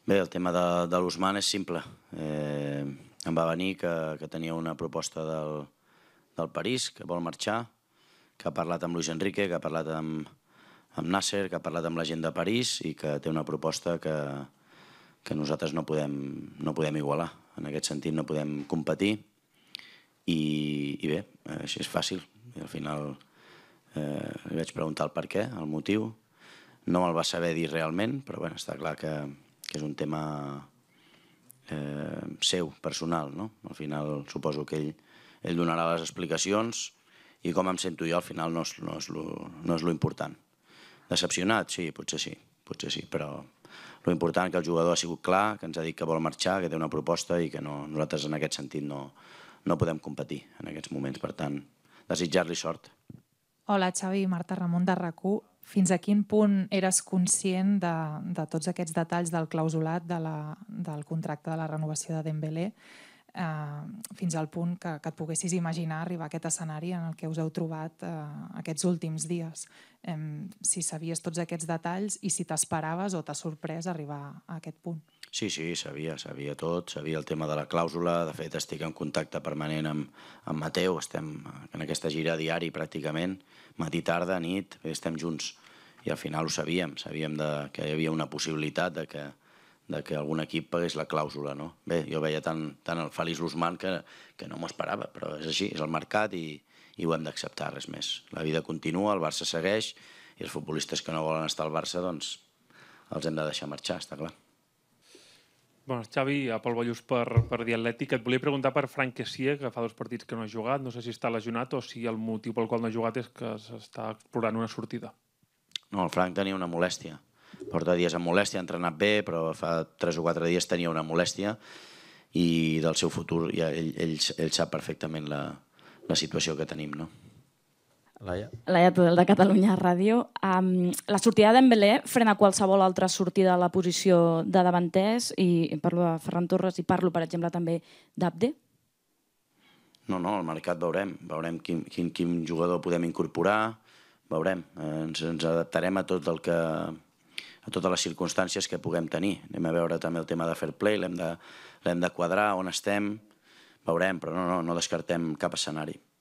Bé, el tema de l'Ousmane és simple. Em va venir que tenia una proposta del París, que vol marxar, que ha parlat amb Luis Enrique, que ha parlat amb Nasser, que ha parlat amb la gent de París i que té una proposta que nosaltres no podem igualar. En aquest sentit no podem competir i bé, així és fàcil. I al final li vaig preguntar el per què, el motiu. No me'l va saber dir realment, però bé, està clar que és un tema seu, personal, no? Al final suposo que ell donarà les explicacions i com em sento jo al final no és lo important. Decepcionat? Sí, potser sí, però lo important que el jugador ha sigut clar, que ens ha dit que vol marxar, que té una proposta i que nosaltres en aquest sentit no podem competir en aquests moments. Per tant, desitjar-li sort. Hola, Xavi, Marta Ramon de RAC1. Fins a quin punt eres conscient de tots aquests detalls del clausulat del contracte de la renovació de Dembélé fins al punt que et poguessis imaginar arribar a aquest escenari en el que us heu trobat aquests últims dies? Si sabies tots aquests detalls i si t'esperaves o t'ha sorprès arribar a aquest punt. Sí, sabia tot, sabia el tema de la clàusula. De fet, estic en contacte permanent amb Mateu, estem en aquesta gira diari pràcticament, matí, tarda, nit, estem junts. I al final ho sabíem que hi havia una possibilitat de que algun equip pagués la clàusula. Bé, jo veia tant el Félix Ousmane que no m'ho esperava, però és així, és el mercat i ho hem d'acceptar, res més. La vida continua, el Barça segueix i els futbolistes que no volen estar al Barça doncs els hem de deixar marxar, està clar. Bueno, Xavi, a Pol Ballús per The Athletic. Et volia preguntar per Franck Kessié, que fa 2 partits que no ha jugat. No sé si està lesionat o si el motiu pel qual no ha jugat és que s'està explorant una sortida. No, el Franck tenia una molèstia. Porta dies amb molèstia, ha entrenat bé, però fa 3 o 4 dies tenia una molèstia i del seu futur ja ell sap perfectament la situació que tenim, no? Laia Tudel, de Catalunya Ràdio. La sortida de Dembélé frena qualsevol altra sortida a la posició de davanters, i parlo de Ferran Torres i parlo, per exemple, també d'Abde? No, al mercat veurem quin jugador podem incorporar, veurem. Ens adaptarem a totes les circumstàncies que puguem tenir. Anem a veure també el tema de fair play, l'hem de quadrar, on estem, veurem, però no descartem cap escenari.